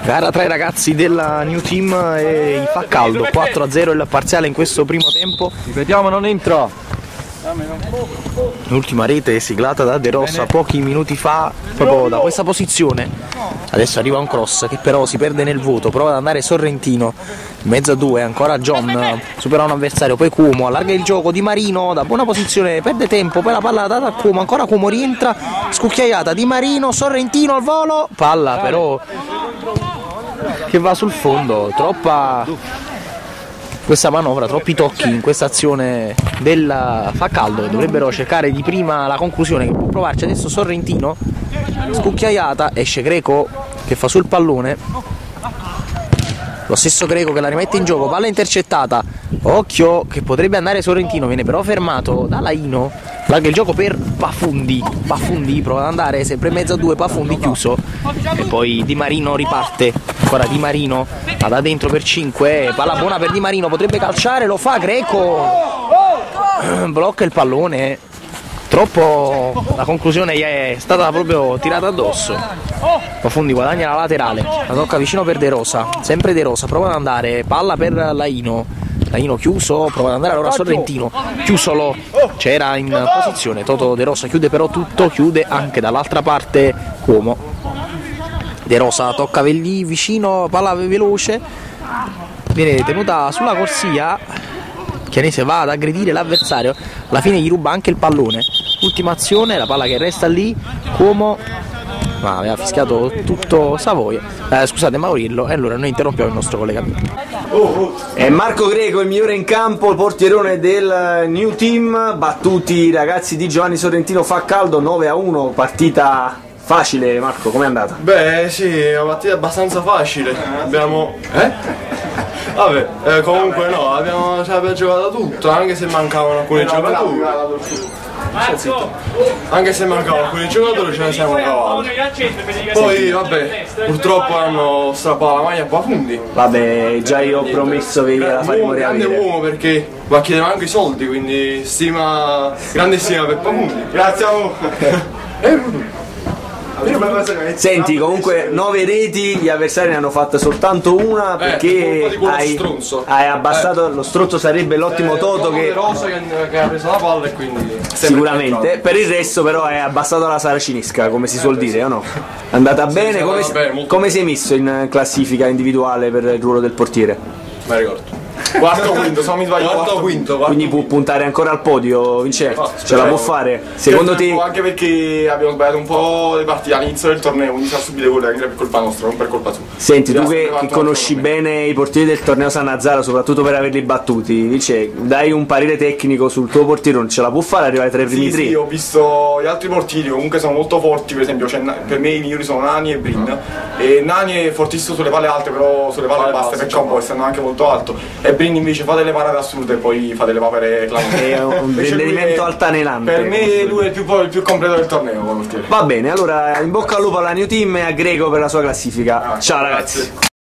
Gara tra i ragazzi della New Team e fa caldo, 4-0 il parziale in questo primo tempo. Ripetiamo, non entra. L'ultima rete siglata da De Rosa pochi minuti fa, proprio da questa posizione. Adesso arriva un cross che però si perde nel vuoto, prova ad andare Sorrentino, in mezzo a due, ancora John, supera un avversario, poi Cuomo, allarga il gioco, Di Marino da buona posizione, perde tempo, poi la palla data a Cuomo, ancora Cuomo rientra, scucchiaiata, Di Marino, Sorrentino al volo, palla però che va sul fondo, troppa questa manovra, troppi tocchi in questa azione del fa caldo, dovrebbero cercare di prima la conclusione che può provarci adesso Sorrentino, scucchiaiata, esce Greco che fa sul pallone, lo stesso Greco che la rimette in gioco, palla intercettata, occhio che potrebbe andare Sorrentino, viene però fermato da Laino, larga il gioco per Pafundi, prova ad andare sempre in mezzo a due, Pafundi chiuso e poi Di Marino riparte, ancora Di Marino va da dentro per 5, palla buona per Di Marino, potrebbe calciare, lo fa Greco, blocca il pallone, troppo, la conclusione gli è stata proprio tirata addosso. Pafundi guadagna la laterale, la tocca vicino per De Rosa, sempre De Rosa, prova ad andare, palla per Laino, chiuso, prova ad andare allora Sorrentino, chiusolo, c'era in posizione Toto De Rosa, chiude però tutto, chiude anche dall'altra parte Cuomo. De Rosa tocca lì vicino, palla veloce, viene tenuta sulla corsia, Chianese va ad aggredire l'avversario, alla fine gli ruba anche il pallone, ultima azione, la palla che resta lì, Cuomo, ma aveva fischiato tutto Savoia, scusate Maurillo, e allora noi interrompiamo il nostro collegamento. È Marco Greco il migliore in campo, il portierone del New Team, battuti i ragazzi di Giovanni Sorrentino, fa caldo, 9-1, partita facile. Marco, com'è andata? Beh sì, è una partita abbastanza facile, abbiamo... Vabbè, comunque no, abbiamo giocato tutto, anche se mancavano alcuni giocatori. Anche se mancavano alcuni giocatori ce ne siamo cavati. Poi vabbè, purtroppo hanno strappato la maglia a Pafundi. Vabbè, già io ho promesso che gliela faremo riavere. Grande uomo perché va chiedere anche i soldi, quindi grande stima per Pafundi. Grazie a voi. Senti, comunque 9 reti, gli avversari ne hanno fatte soltanto una perché hai abbassato, lo stronzo sarebbe l'ottimo Toto che ha preso la palla e quindi sicuramente, per il resto però hai abbassato la saracinesca, come si suol dire, o no? È andata bene, come sei messo in classifica individuale per il ruolo del portiere? Mi ricordo. Quarto quinto, se non mi sbaglio, quarto quinto. Quindi può puntare ancora al podio, Vincenzo? Ce la può fare? Secondo te? Anche perché abbiamo sbagliato un po' le partite all'inizio del torneo, quindi sa subire gol anche per colpa nostra, non per colpa sua. Senti, tu che conosci bene i portieri del torneo Sannazzaro, soprattutto per averli battuti, Vincenzo, dai un parere tecnico sul tuo portiere, non ce la può fare arrivare tra i primi tre? Sì, ho visto gli altri portieri, comunque sono molto forti, per esempio per me i migliori sono Nani e Brin, e Nani è fortissimo sulle palle alte, però sulle palle basse per campo, essendo anche molto alto, e Brin invece fa delle parate assurde e poi fa delle papere clamorose. È un rendimento altanelante. Per me lui è il più completo del torneo. Va bene, allora in bocca al lupo alla New Team e a Greco per la sua classifica. Ciao ragazzi.